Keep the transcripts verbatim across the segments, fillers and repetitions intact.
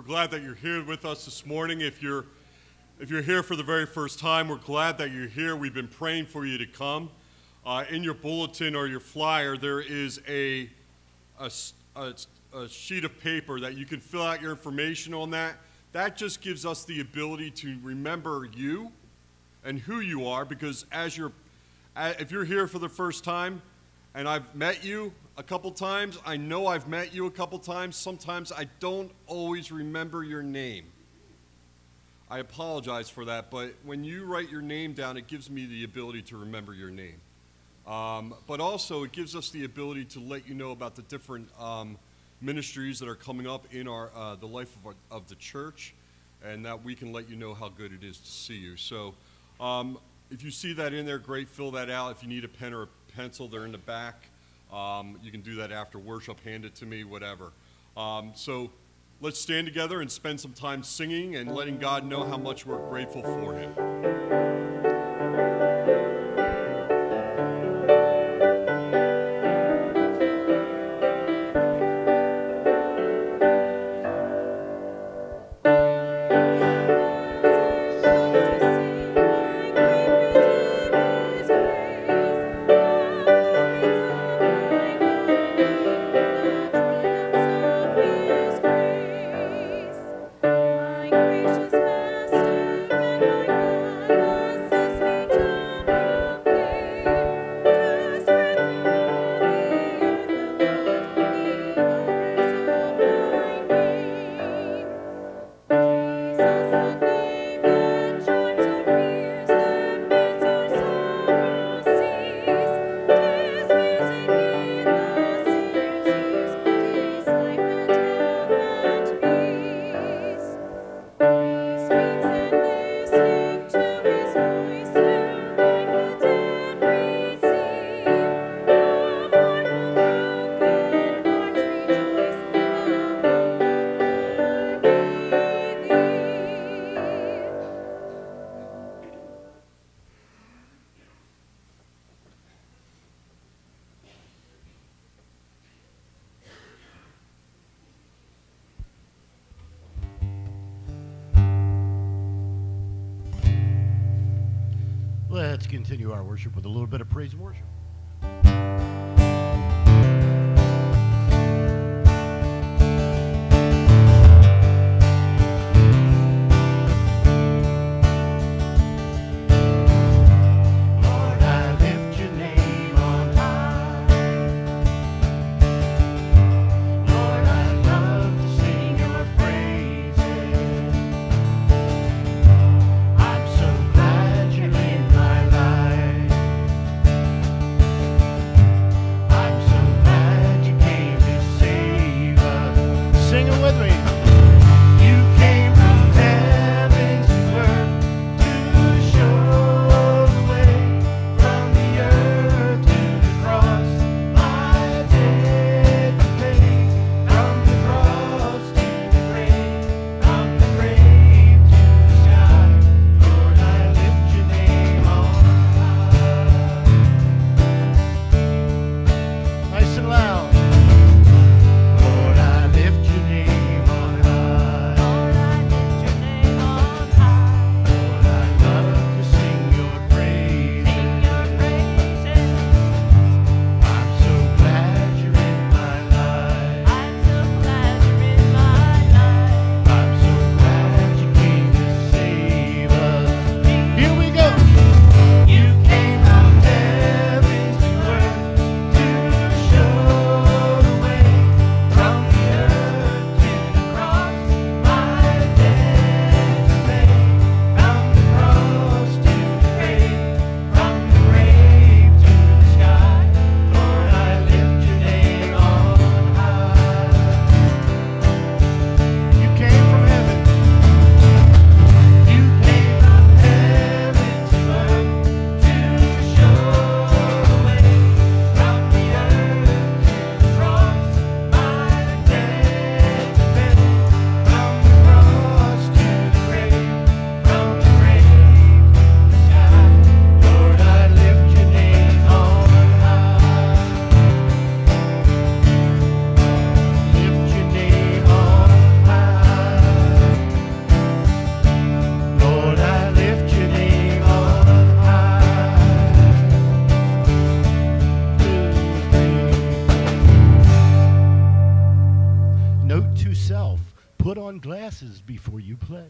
glad that you're here with us this morning. If you're if you're here for the very first time, we're glad that you're here. We've been praying for you to come. Uh, in your bulletin or your flyer, there is a, a, a, a sheet of paper that you can fill out your information on that. That just gives us the ability to remember you and who you are, because as you're, if you're here for the first time, and I've met you a couple times, I know I've met you a couple times, sometimes I don't always remember your name. I apologize for that, but when you write your name down, it gives me the ability to remember your name. Um, but also, it gives us the ability to let you know about the different um, ministries that are coming up in our uh, the life of, our, of the church, and that we can let you know how good it is to see you. So um, if you see that in there, great, fill that out. If you need a pen or a pencil, they're in the back. Um, you can do that after worship, hand it to me, whatever. Um, so let's stand together and spend some time singing and letting God know how much we're grateful for him. Let's continue our worship with a little bit of praise and worship. Lord, I lift your name on Note to self, put on glasses before you play.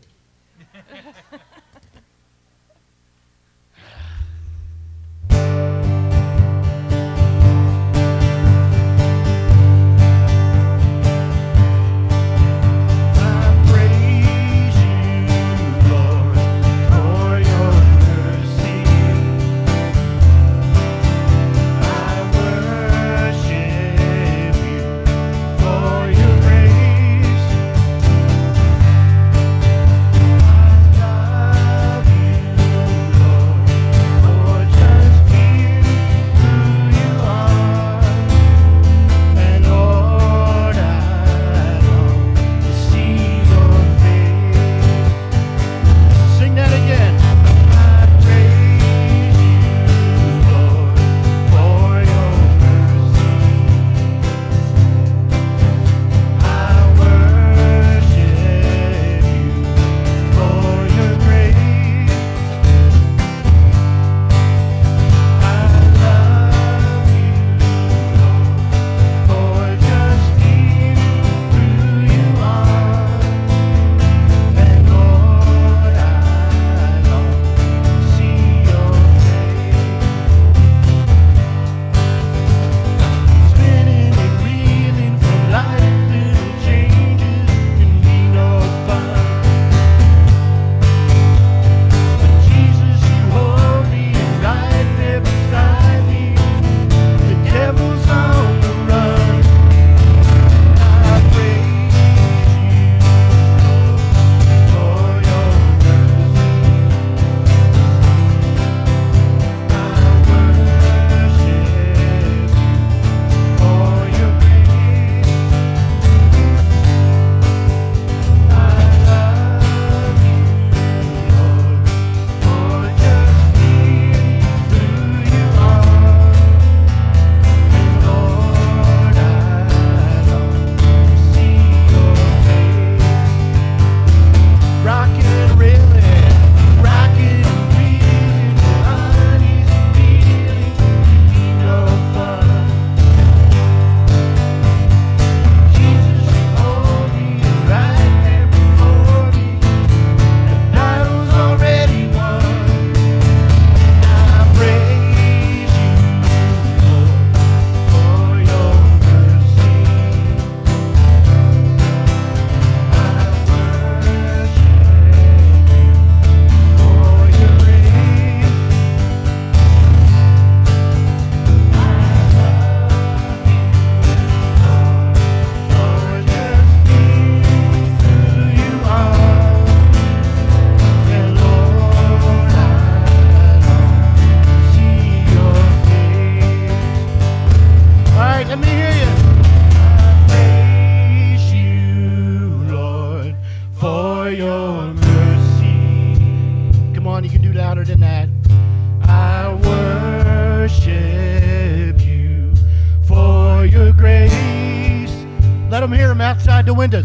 Let them hear them outside the windows.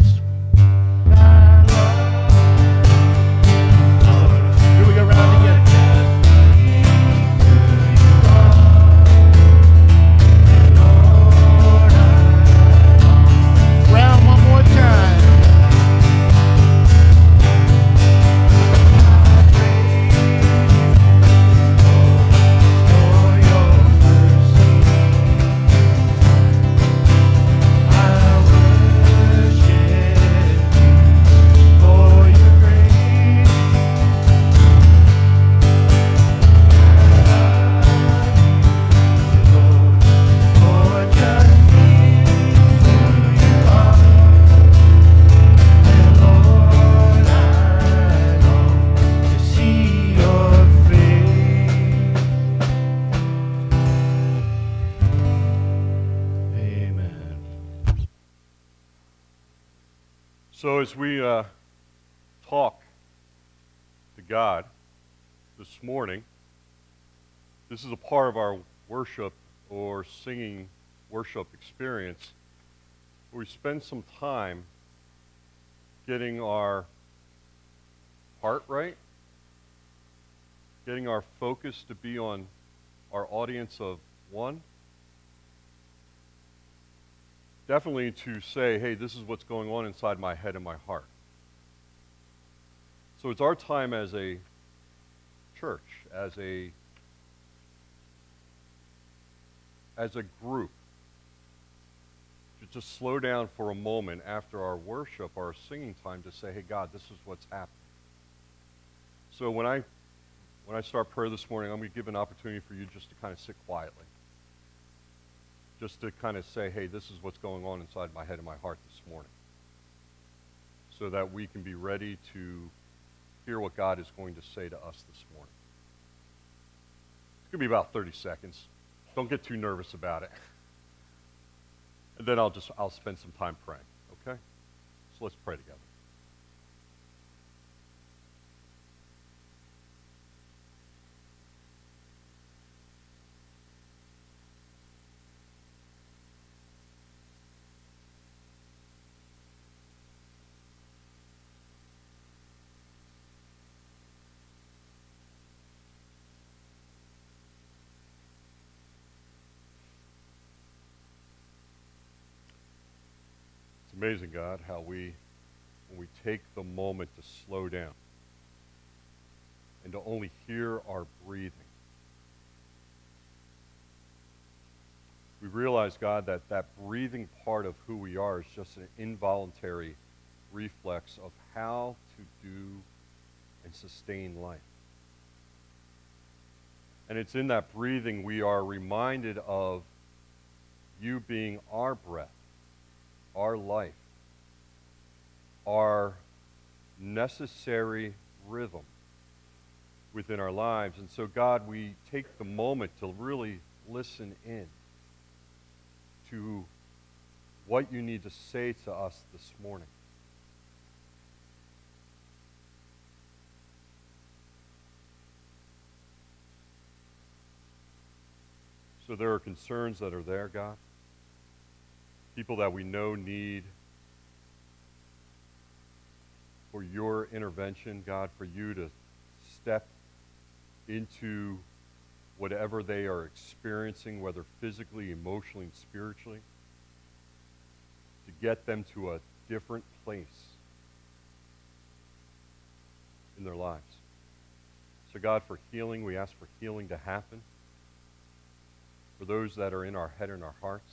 Here we go round again. Round one more time. So as we uh, talk to God this morning, this is a part of our worship or singing worship experience where we spend some time getting our heart right, getting our focus to be on our audience of one, definitely to say, hey, this is what's going on inside my head and my heart. So it's our time as a church, as a as a group, to just slow down for a moment after our worship, our singing time, to say, hey, God, this is what's happening. So when I when I start prayer this morning, I'm going to give an opportunity for you just to kind of sit quietly. Just to kind of say, hey, this is what's going on inside my head and my heart this morning. So that we can be ready to hear what God is going to say to us this morning. It's going to be about thirty seconds. Don't get too nervous about it. And then I'll just, I'll spend some time praying, okay? So let's pray together. It's amazing, God, how we, when we take the moment to slow down and to only hear our breathing, we realize, God, that that breathing part of who we are is just an involuntary reflex of how to do and sustain life. And it's in that breathing we are reminded of you being our breath, our life, our necessary rhythm within our lives. And so, God, we take the moment to really listen in to what you need to say to us this morning. So there are concerns that are there, God. People that we know need for your intervention, God, for you to step into whatever they are experiencing, whether physically, emotionally, and spiritually, to get them to a different place in their lives. So, God, for healing, we ask for healing to happen for those that are in our head and our hearts.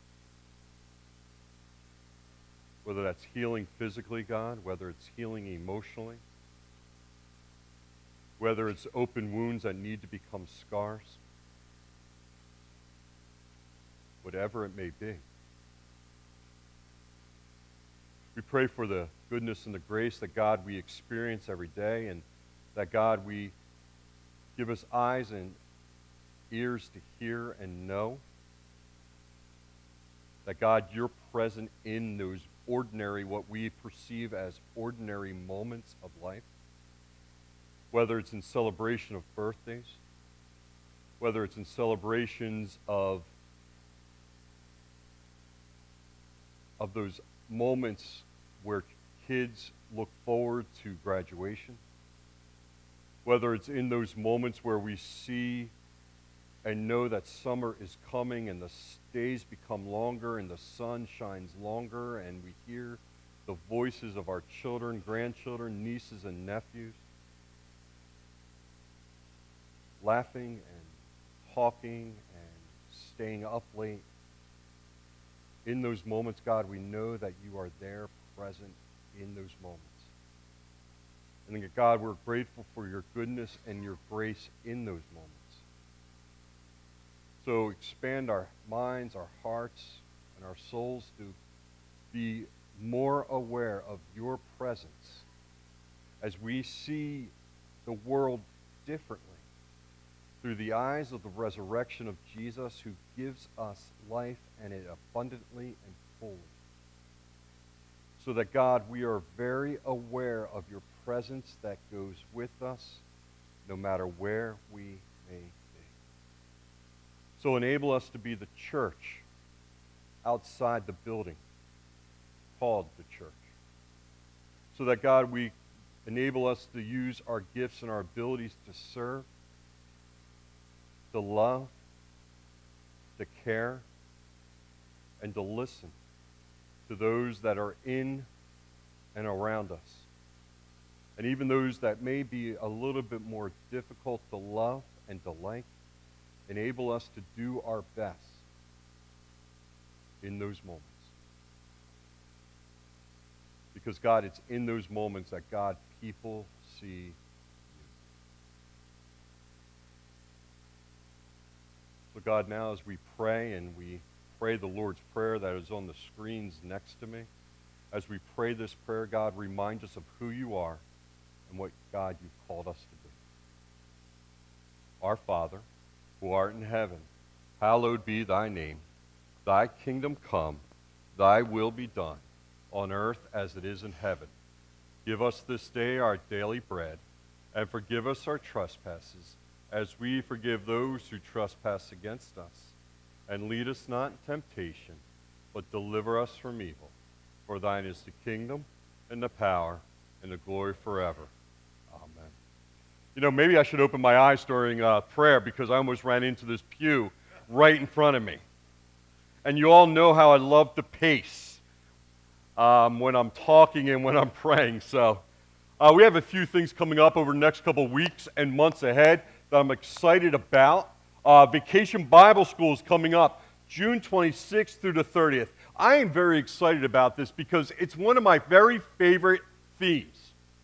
Whether that's healing physically, God, whether it's healing emotionally, whether it's open wounds that need to become scars, whatever it may be. We pray for the goodness and the grace that, God, we experience every day, and that, God, we give us eyes and ears to hear and know that, God, you're present in those ordinary, what we perceive as ordinary moments of life, whether it's in celebration of birthdays, whether it's in celebrations of, of those moments where kids look forward to graduation, whether it's in those moments where we see and know that summer is coming and the days become longer and the sun shines longer and we hear the voices of our children, grandchildren, nieces, and nephews laughing and talking and staying up late. In those moments, God, we know that you are there present in those moments. And then, God, we're grateful for your goodness and your grace in those moments. So expand our minds, our hearts, and our souls to be more aware of your presence as we see the world differently through the eyes of the resurrection of Jesus, who gives us life and it abundantly and fully. So that, God, we are very aware of your presence that goes with us no matter where we may be. So enable us to be the church outside the building called the church. So that, God, we enable us to use our gifts and our abilities to serve, to love, to care, and to listen to those that are in and around us. And even those that may be a little bit more difficult to love and to like, enable us to do our best in those moments. Because, God, it's in those moments that, God, people see you. So, God, now as we pray and we pray the Lord's Prayer that is on the screens next to me, as we pray this prayer, God, remind us of who you are and what, God, you've called us to be. Our Father, who art in heaven, hallowed be thy name. Thy kingdom come, thy will be done, on earth as it is in heaven. Give us this day our daily bread, and forgive us our trespasses, as we forgive those who trespass against us. And lead us not in temptation, but deliver us from evil. For thine is the kingdom, and the power, and the glory forever. Amen. You know, maybe I should open my eyes during uh, prayer, because I almost ran into this pew right in front of me. And you all know how I love to pace um, when I'm talking and when I'm praying. So uh, we have a few things coming up over the next couple weeks and months ahead that I'm excited about. Uh, Vacation Bible School is coming up June twenty-sixth through the thirtieth. I am very excited about this because it's one of my very favorite themes.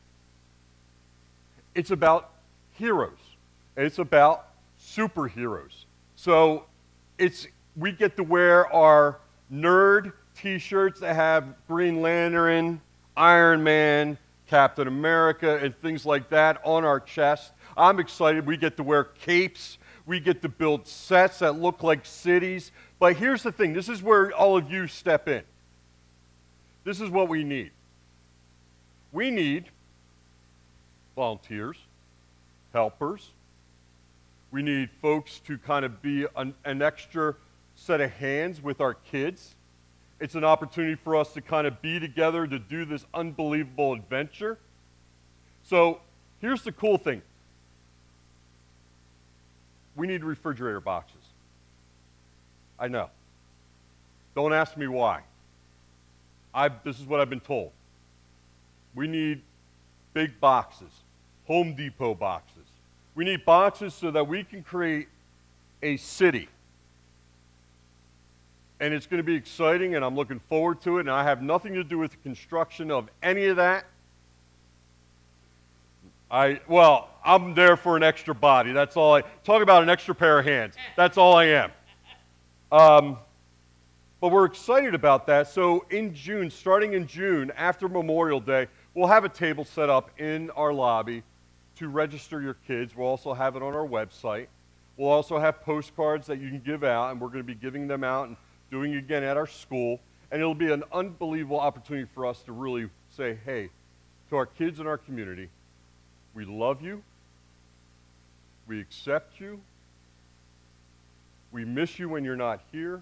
It's about heroes, and it's about superheroes. So it's we get to wear our nerd t-shirts that have Green Lantern, Iron Man, Captain America, and things like that on our chest. I'm excited. We get to wear capes. We get to build sets that look like cities. But here's the thing. This is where all of you step in. This is what we need. We need volunteers, helpers. We need folks to kind of be an, an extra set of hands with our kids. It's an opportunity for us to kind of be together to do this unbelievable adventure. So here's the cool thing. We need refrigerator boxes. I know. Don't ask me why. I, this is what I've been told. We need big boxes, Home Depot boxes. We need boxes so that we can create a city. And it's going to be exciting, and I'm looking forward to it, and I have nothing to do with the construction of any of that. I, well, I'm there for an extra body. That's all I, talk about an extra pair of hands. That's all I am. Um, but we're excited about that. So in June, starting in June, after Memorial Day, we'll have a table set up in our lobby to register your kids. We'll also have it on our website. We'll also have postcards that you can give out, and we're going to be giving them out and doing it again at our school. And it'll be an unbelievable opportunity for us to really say, hey, to our kids in our community, we love you, we accept you, we miss you when you're not here,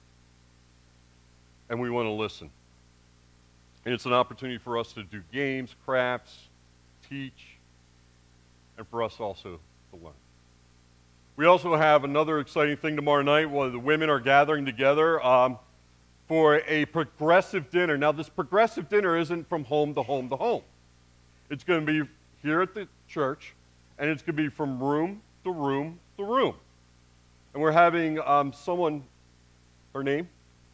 and we want to listen. And it's an opportunity for us to do games, crafts, teach, and for us also to learn. We also have another exciting thing tomorrow night. Well, the women are gathering together um, for a progressive dinner. Now, this progressive dinner isn't from home to home to home. It's going to be here at the church, and it's going to be from room to room to room. And we're having um, someone, her name?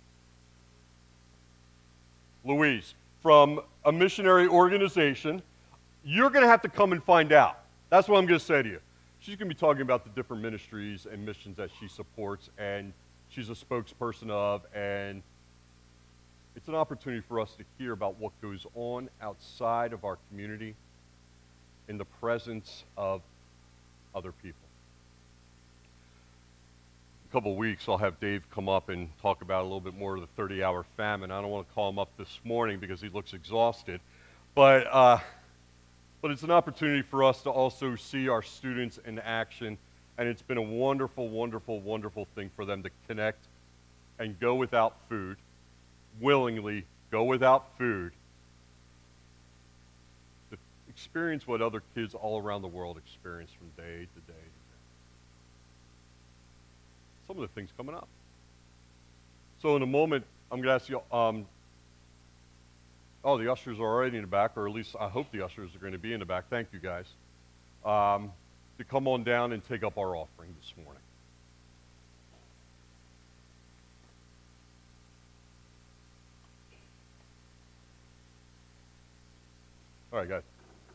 Louise, from a missionary organization. You're going to have to come and find out. That's what I'm going to say to you. She's going to be talking about the different ministries and missions that she supports, and she's a spokesperson of, and it's an opportunity for us to hear about what goes on outside of our community in the presence of other people. In a couple of weeks, I'll have Dave come up and talk about a little bit more of the thirty-hour famine. I don't want to call him up this morning because he looks exhausted, but uh, But it's an opportunity for us to also see our students in action, and it's been a wonderful, wonderful, wonderful thing for them to connect and go without food, willingly go without food, to experience what other kids all around the world experience from day to day to day. Some of the things coming up. So in a moment, I'm going to ask you, um, oh, the ushers are already in the back, or at least I hope the ushers are going to be in the back. Thank you, guys. Um, to come on down and take up our offering this morning. All right, guys.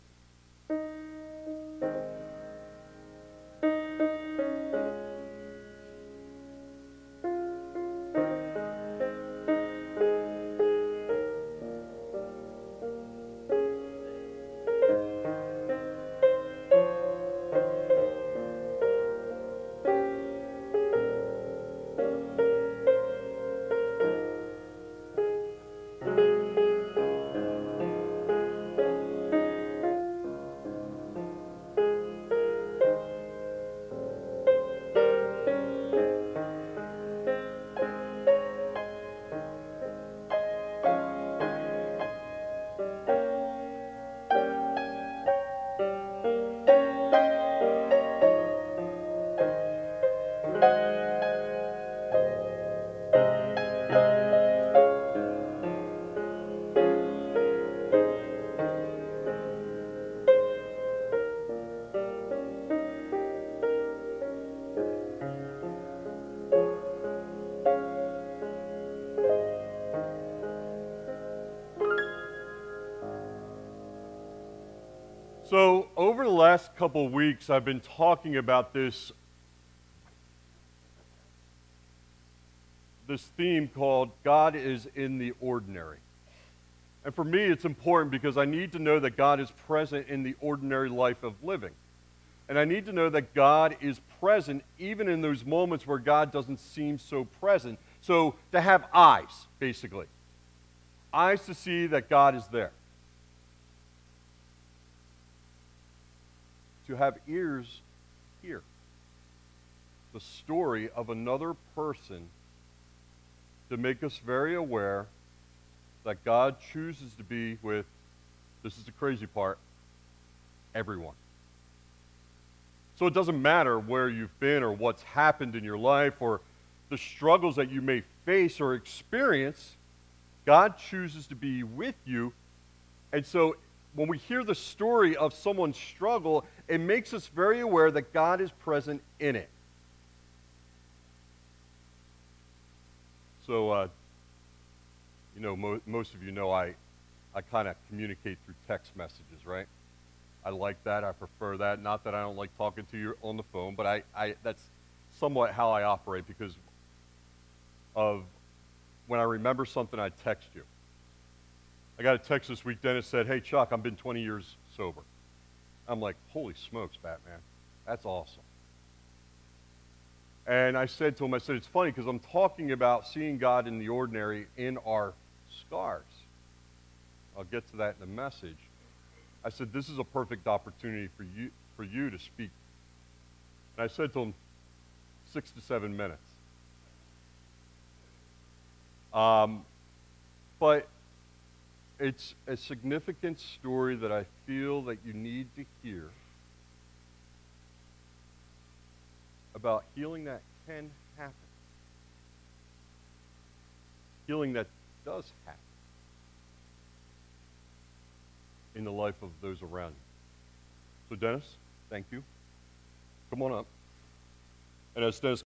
So over the last couple of weeks, I've been talking about this, this theme called God is in the ordinary. And for me, it's important because I need to know that God is present in the ordinary life of living. And I need to know that God is present even in those moments where God doesn't seem so present. So to have eyes, basically. Eyes to see that God is there. To have ears to hear the story of another person, to make us very aware that God chooses to be with, this is the crazy part, everyone. So it doesn't matter where you've been or what's happened in your life or the struggles that you may face or experience, God chooses to be with you. And so when we hear the story of someone's struggle, it makes us very aware that God is present in it. So, uh, you know, mo most of you know I, I kind of communicate through text messages, right? I like that. I prefer that. Not that I don't like talking to you on the phone, but I, I that's somewhat how I operate because of when I remember something, I text you. I got a text this week, Dennis said, hey, Chuck, I've been twenty years sober. I'm like, holy smokes, Batman. That's awesome. And I said to him, I said, it's funny because I'm talking about seeing God in the ordinary in our scars. I'll get to that in the message. I said, this is a perfect opportunity for you, for you to speak. And I said to him, six to seven minutes. Um, but it's a significant story that I feel that you need to hear about healing that can happen. Healing that does happen in the life of those around you. So Dennis, thank you. Come on up. And as Dennis